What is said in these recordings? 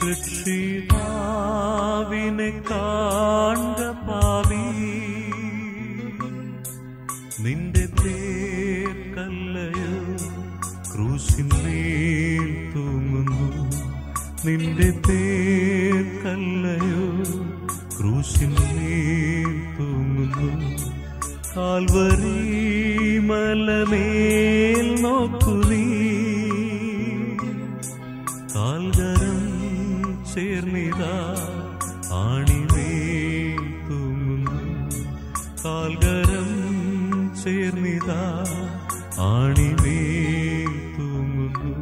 രക്ഷിതാവിനെ കാൺക പാവി, നിന്റെ പേർക്കല്ലയോ ക്രൂശിന്മേൽ തൂങ്ങുന്നു, നിന്റെ പേർക്കല്ലയോ ക്രൂശിന്മേൽ തൂങ്ങുന്നു. കാൽവരി മലമേൽ നോക്കു നീ, കാൽകരം ചേർന്നിതാ ആണിമേൽ തൂങ്ങുന്നു, കാൽകരം ചേർന്നിതാ ആണിമേൽ തൂങ്ങുന്നു.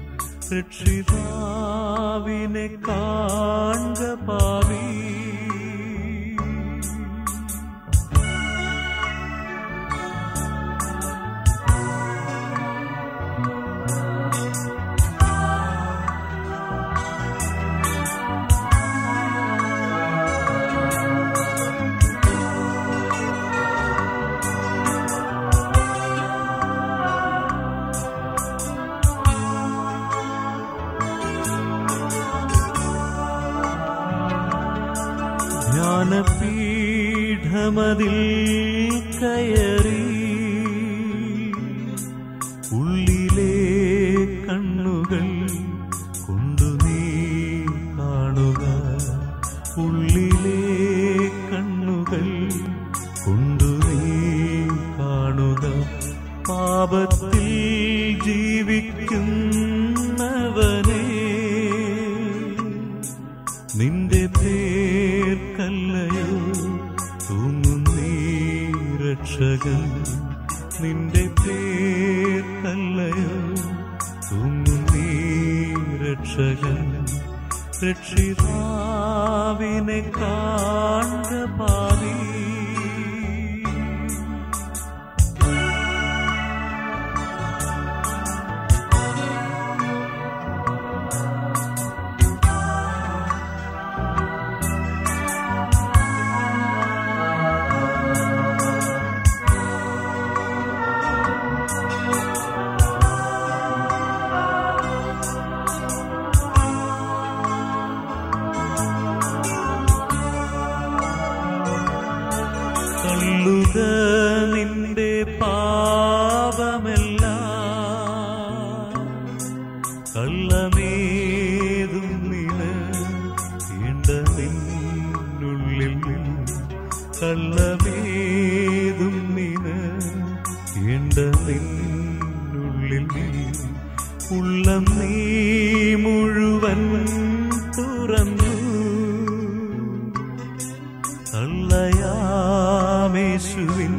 രക്ഷിതാവിനെ കാൺക പാവി, ജ്ഞാനപീഠമതിൽ കയറി ഉള്ളിലെ കണ്ണുകൾ കൊണ്ടു നീ കാണുക, ഉള്ളിലെ കണ്ണുകൾ കൊണ്ടു നീ കാണുക. പാപത്തിൽ ജീവിക്കുന്നവനെ നിന്റെ പേർക്കല്ലയോ തൂങ്ങുന്നീ രക്ഷകൻ, നിന്റെ പേർക്കല്ലയോ തൂങ്ങുന്നീ രക്ഷകൻ. രക്ഷിതാവിനെ കാൺക പാവി, തള്ളുക നിന്റെ പാപമെല്ലാം, കള്ളമേതും നിന്നുള്ളിൽ കള്ളമേതും നിന്നുള്ളിൽ ഉള്ളം നീ മുഴുവൻ തുറന്നു, തള്ളയാമേശുവിൻ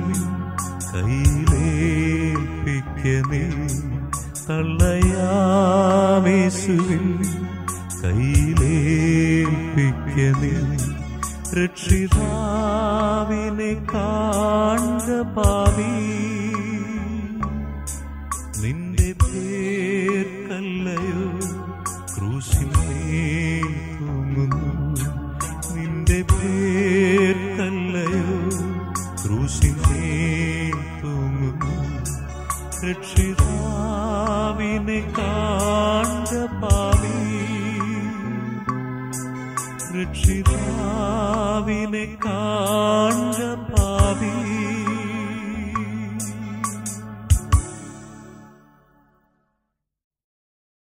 കയ്യിലേൽപ്പിക്കനേ, തള്ളയാമേശുവിൻ കയ്യിലേൽപ്പിക്കനേ. രക്ഷിതാവിനെ കാൺക പാവി, നിന്റെ പേർക്കല്ലയോ ക്രൂശിന്മേൽ തൂങ്ങുന്നു, നിന്റെ പേർക്കല്ലയോ ക്രൂശിന്മേൽ തൂങ്ങുന്നു. രക്ഷിതാവിനെ കാൺക പാവി, രക്ഷിതാവിനെ കാൺക പാവി.